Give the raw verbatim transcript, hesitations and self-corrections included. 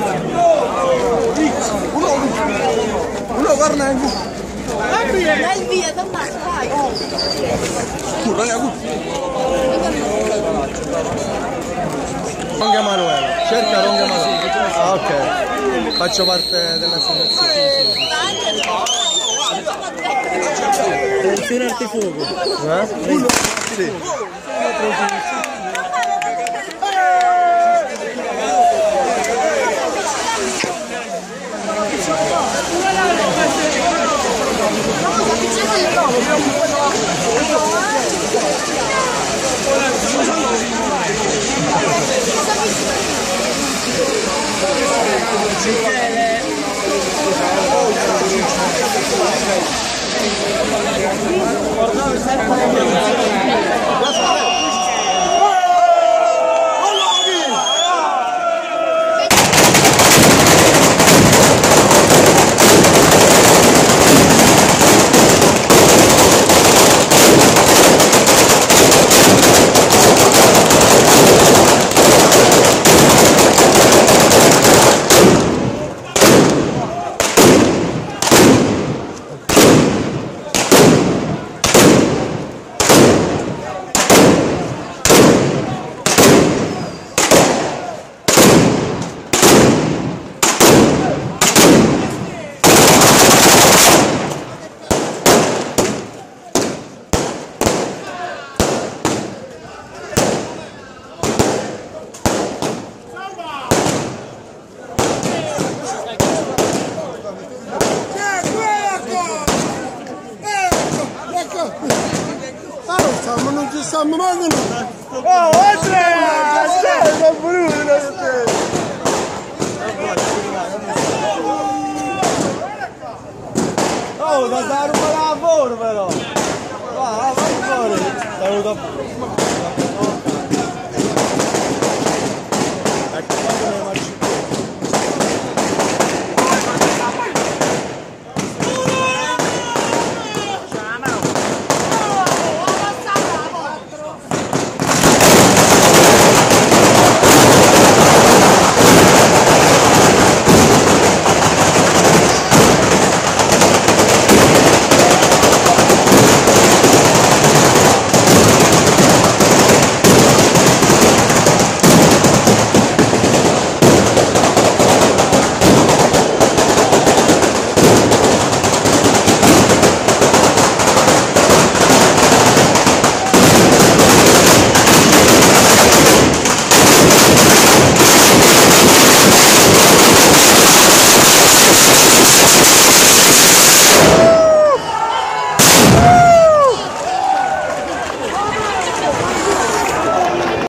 Uno guarda in dai via, Tommaso, vai! Curra, curra! Ronga Manuela, cerca Ronga Manuela. Ah, ok. Faccio parte dell'associazione. Attenzione artifuoco. Eh? Uno, sì. Ma non ci stiamo mai venuti! Oh, Andrea! Sei brutto! Oh, da dare un po' di lavoro però! Va, vai fuori! Sei venuto a... Ecco, quando mi